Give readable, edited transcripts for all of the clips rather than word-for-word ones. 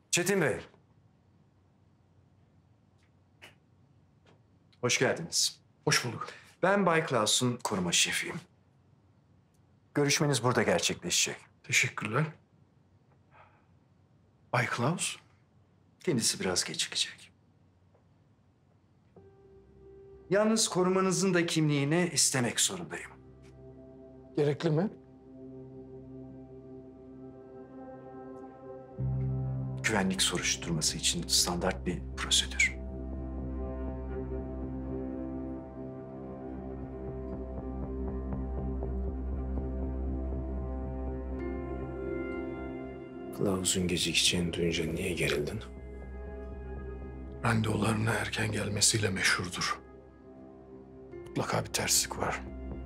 Çetin Bey. Hoş geldiniz. Hoş bulduk. Ben Bay Klaus'un koruma şefiyim. Görüşmeniz burada gerçekleşecek. Teşekkürler. Bay Klaus? Kendisi biraz gecikecek. Yalnız korumanızın da kimliğini istemek zorundayım. Gerekli mi? Güvenlik soruşturması için standart bir prosedür. Klaus'un gecikeceğini duyunca niye gerildin? Randevularına erken gelmesiyle meşhurdur. Mutlaka bir terslik var.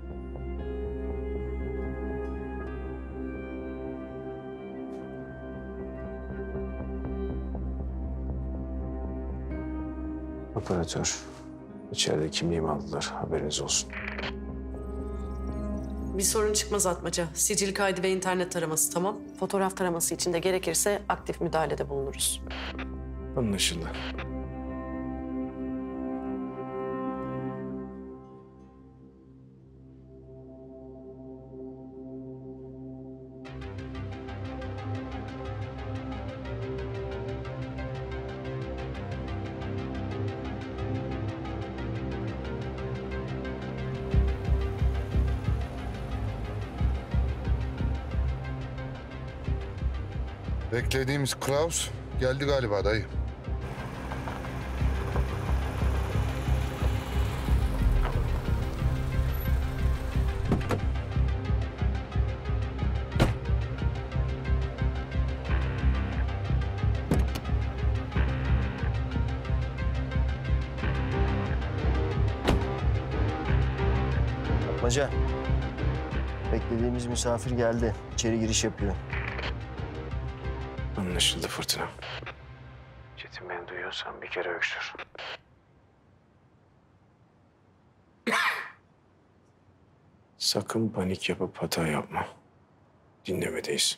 Operatör, içeride kimliğimi aldılar. Haberiniz olsun. Bir sorun çıkmaz Atmaca. Sicil kaydı ve internet taraması tamam. Fotoğraf taraması için de gerekirse aktif müdahalede bulunuruz. Anlaşıldı. Beklediğimiz Klaus geldi galiba dayı. Atmaca. Beklediğimiz misafir geldi. İçeri giriş yapıyor. Anlaşıldı Fırtına. Çetin beni duyuyorsan bir kere öksür. Sakın panik yapıp hata yapma. Dinlemedeyiz.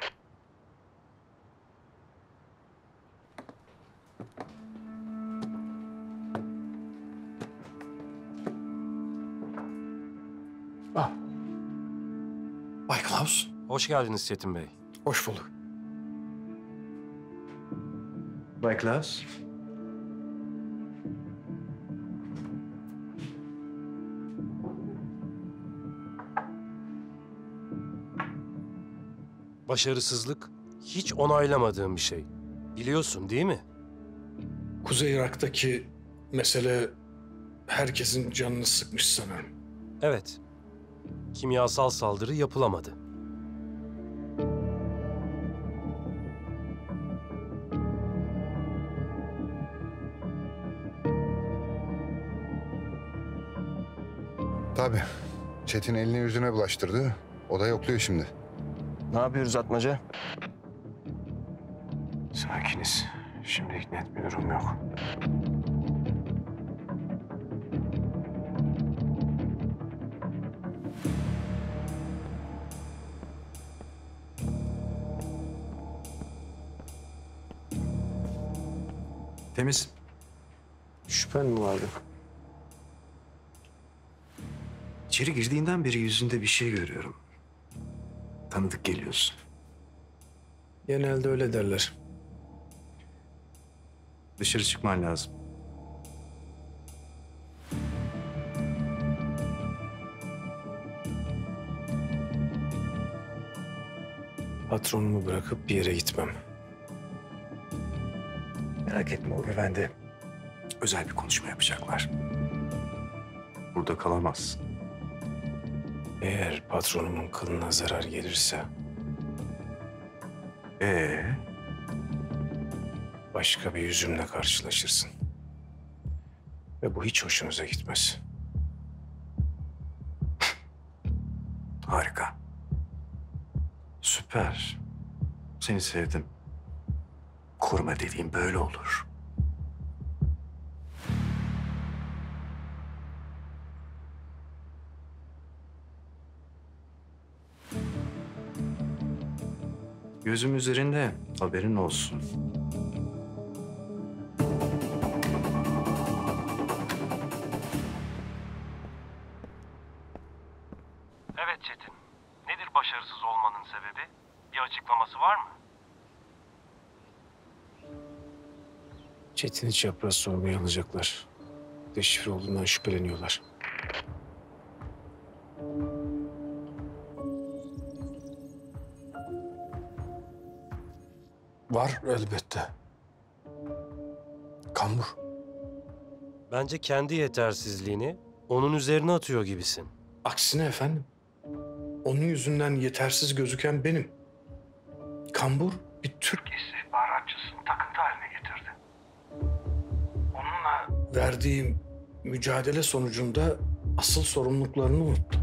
Ah. Bay Klaus. Hoş geldiniz Çetin Bey. Hoş bulduk. Bay Klaus. Başarısızlık hiç onaylamadığım bir şey. Biliyorsun değil mi? Kuzey Irak'taki mesele herkesin canını sıkmış sanırım. Evet. Kimyasal saldırı yapılamadı. Tabii. Çetin elini yüzüne bulaştırdı. O da yokluyor şimdi. Ne yapıyoruz Atmaca? Sakiniz. Şimdilik net bir durum yok. Temiz. Şüphen mi vardı? İçeri girdiğinden beri yüzünde bir şey görüyorum. Tanıdık geliyorsun. Genelde öyle derler. Dışarı çıkman lazım. Patronumu bırakıp bir yere gitmem. Merak etme, o güvende. Özel bir konuşma yapacaklar. Burada kalamazsın. Eğer patronumun kılına zarar gelirse başka bir yüzümle karşılaşırsın. Ve bu hiç hoşunuza gitmez. Harika. Süper. Seni sevdim. Koruma dediğim böyle olur. Gözüm üzerinde, haberin olsun. Evet Çetin. Nedir başarısız olmanın sebebi? Bir açıklaması var mı? Çetin'i çapraz sorguya alacaklar. Deşifre olduğundan şüpheleniyorlar. Var elbette. Kambur. Bence kendi yetersizliğini onun üzerine atıyor gibisin. Aksine efendim. Onun yüzünden yetersiz gözüken benim. Kambur bir Türk istihbaratçısını takıntı haline getirdi. Onunla verdiğim mücadele sonucunda asıl sorumluluklarını unuttu.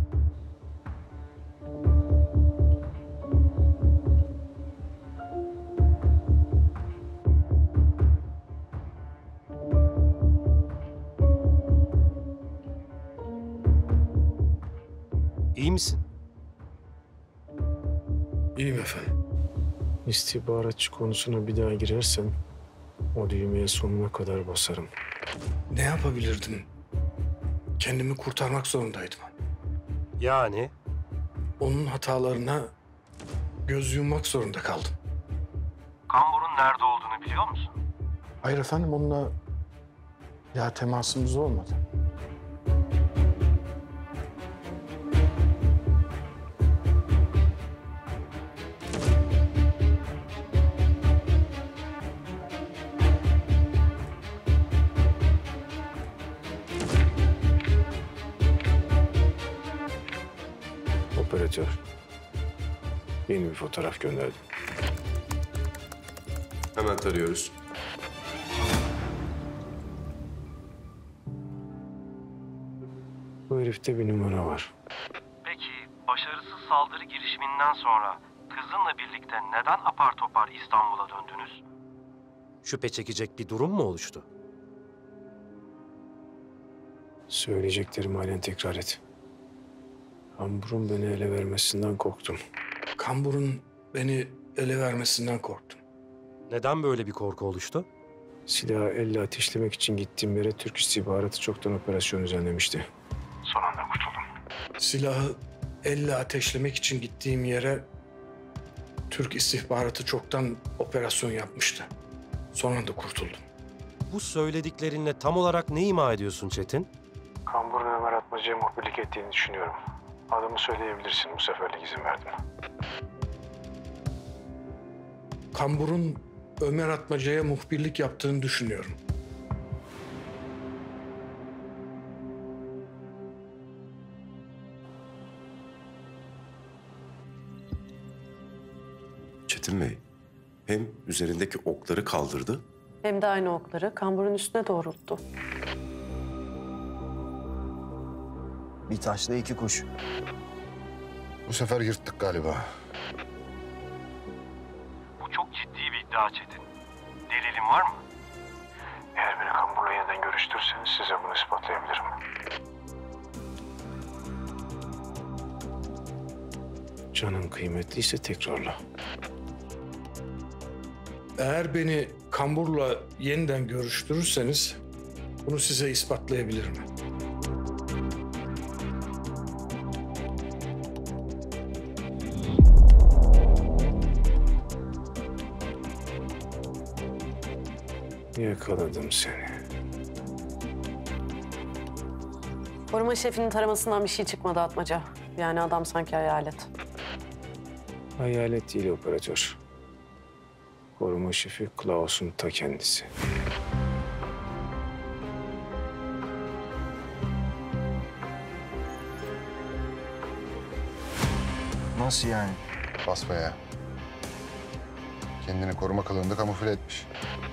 İyi misin? İyiyim efendim. İstihbaratçı konusuna bir daha girersen o düğmeye sonuna kadar basarım. Ne yapabilirdim? Kendimi kurtarmak zorundaydım. Yani Onun hatalarına göz yummak zorunda kaldım. Kambur'un nerede olduğunu biliyor musun? Hayır efendim, onunla ya temasımız olmadı. Operatör. Yeni bir fotoğraf gönderdim. Hemen tarıyoruz. Bu herifte bir numara var. Peki başarısız saldırı girişiminden sonra kızınla birlikte neden apar topar İstanbul'a döndünüz? Şüphe çekecek bir durum mu oluştu? Söyleyeceklerimi halen tekrar et. Kambur'un beni ele vermesinden korktum. Kambur'un beni ele vermesinden korktum. Neden böyle bir korku oluştu? Silahı elle ateşlemek için gittiğim yere Türk istihbaratı çoktan operasyon düzenlemişti. Silahı elle ateşlemek için gittiğim yere Türk istihbaratı çoktan operasyon yapmıştı. Son anda kurtuldum. Bu söylediklerinle tam olarak ne ima ediyorsun Çetin? Kambur'un Ömer Atmacı'ya muhbirlik ettiğini düşünüyorum. Adımı söyleyebilirsin, bu seferlik izin verdim. Kambur'un Ömer Atmaca'ya muhbirlik yaptığını düşünüyorum. Çetin Bey, hem üzerindeki okları kaldırdı, Hem de aynı okları kamburun üstüne doğrulttu. Bir taşla iki kuş. Bu sefer yırttık galiba. Bu çok ciddi bir iddia Çetin. Delilin var mı? Eğer beni Kambur'la yeniden görüştürürseniz size bunu ispatlayabilirim. Canın kıymetliyse tekrarla. Eğer beni Kambur'la yeniden görüştürürseniz bunu size ispatlayabilirim. Yakaladım seni. Koruma şefinin taramasından bir şey çıkmadı Atmaca. Yani adam sanki hayalet. Hayalet değil operatör. Koruma şefi Klaus'un ta kendisi. Nasıl yani? Basbaya. Kendini koruma kılığında kamufle etmiş.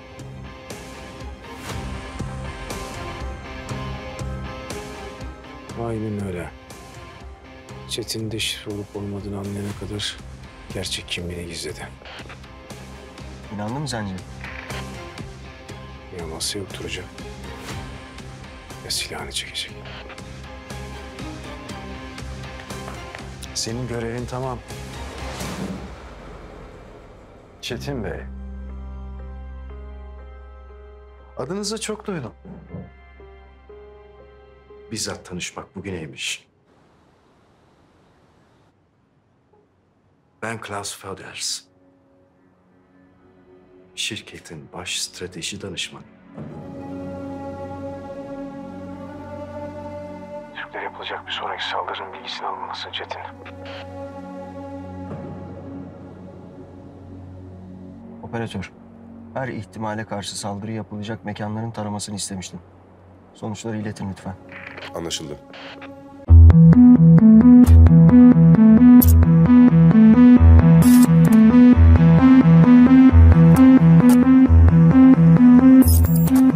Aynen öyle. Çetin deşifre olup olmadığını anlayana kadar gerçek kimliğini gizledi. İnandın mı sence? Ya masaya oturacak ya silahını çekecek. Senin görevin tamam. Çetin Bey. Adınızı çok duydum. Bizzat tanışmak bugüneymiş. Ben Klaus Föders. Şirketin baş strateji danışmanı. Türklere yapılacak bir sonraki saldırının bilgisini almalısın Çetin. Operatör, her ihtimale karşı saldırı yapılacak mekanların taramasını istemiştim. Sonuçları iletin lütfen. Anlaşıldı.